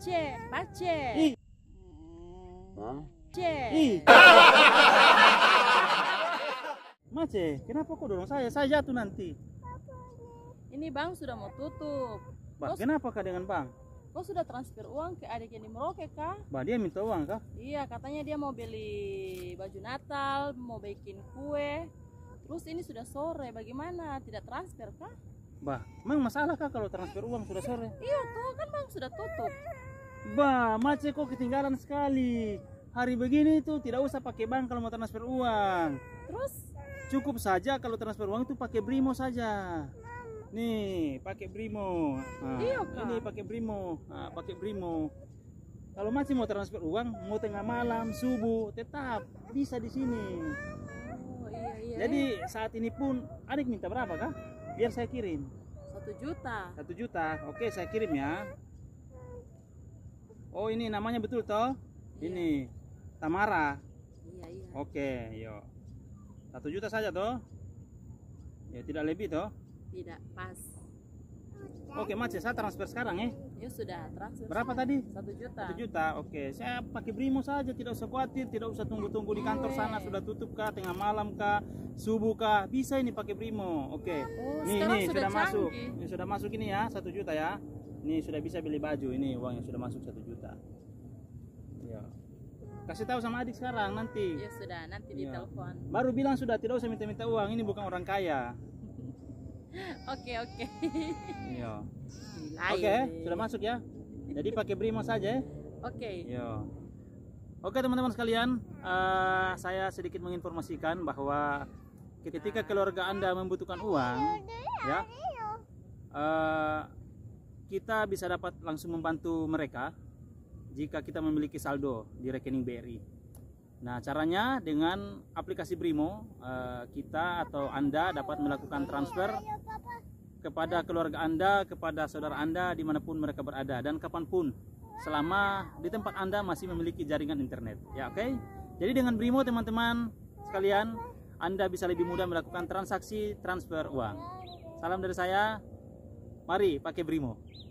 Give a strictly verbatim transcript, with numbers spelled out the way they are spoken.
Bace, bace. Ih. Ce. Ih. Mace, kenapa kok dorong saya? Saya jatuh nanti. Ini bank sudah mau tutup. Bah, Kau, kenapa kah dengan bang? kau sudah transfer uang ke adik yang di Merauke kah? Bah, dia minta uang kah? Iya, katanya dia mau beli baju Natal, mau bikin kue. Terus ini sudah sore, bagaimana? Tidak transfer kah? Bah, emang masalah kah kalau transfer uang sudah sore? Iya tuh, kan bank sudah tutup. Bah, Mace kok ketinggalan sekali. Hari begini tuh tidak usah pakai bank kalau mau transfer uang. Terus? Cukup saja kalau transfer uang itu pakai Brimo saja. Nih, pakai Brimo. Nah, Iya, Kak. ini pakai Brimo. Nah, pakai Brimo. Kalau masih mau transfer uang, mau tengah malam, subuh, tetap bisa di sini. Oh iya iya. Jadi saat ini pun adik minta berapa kah? Biar saya kirim. Satu juta. Satu juta. Oke, saya kirim ya. Oh, ini namanya betul toh? Iya. Ini Tamara. Iya iya. Oke, yuk. Satu juta saja toh? Ya tidak lebih toh? Tidak pas. Oke, Mas, saya transfer sekarang ya. Ya sudah transfer. Berapa tadi? Satu juta. Satu juta. Oke, saya pakai Brimo saja, tidak usah khawatir, tidak usah tunggu-tunggu di kantor sana sudah tutup kah, tengah malam kah, subuh kah, bisa ini pakai Brimo. Oke. Oh, Nih, sekarang nih sudah sudah masuk. canggih. Ini sudah masuk ini ya, satu juta ya. Ini sudah bisa beli baju. Ini uang yang sudah masuk satu juta. Ya. Kasih tahu sama adik sekarang nanti. Ya sudah, nanti Iya. ditelepon. Baru bilang sudah tidak usah minta-minta uang. Ini bukan orang kaya. Oke oke. Iya. Gila Oke, ini. sudah masuk ya. Jadi pakai Brimo saja. Ya. Oke. Yo. Oke teman-teman sekalian, eh, saya sedikit menginformasikan bahwa ketika keluarga Anda membutuhkan uang, ya, eh, kita bisa dapat langsung membantu mereka jika kita memiliki saldo di rekening B R I. Nah, caranya dengan aplikasi Brimo, eh, kita atau Anda dapat melakukan transfer kepada keluarga Anda, kepada saudara Anda dimanapun mereka berada dan kapanpun, selama di tempat Anda masih memiliki jaringan internet. Ya, oke? Jadi dengan Brimo teman-teman sekalian, Anda bisa lebih mudah melakukan transaksi transfer uang. Salam dari saya, mari pakai Brimo.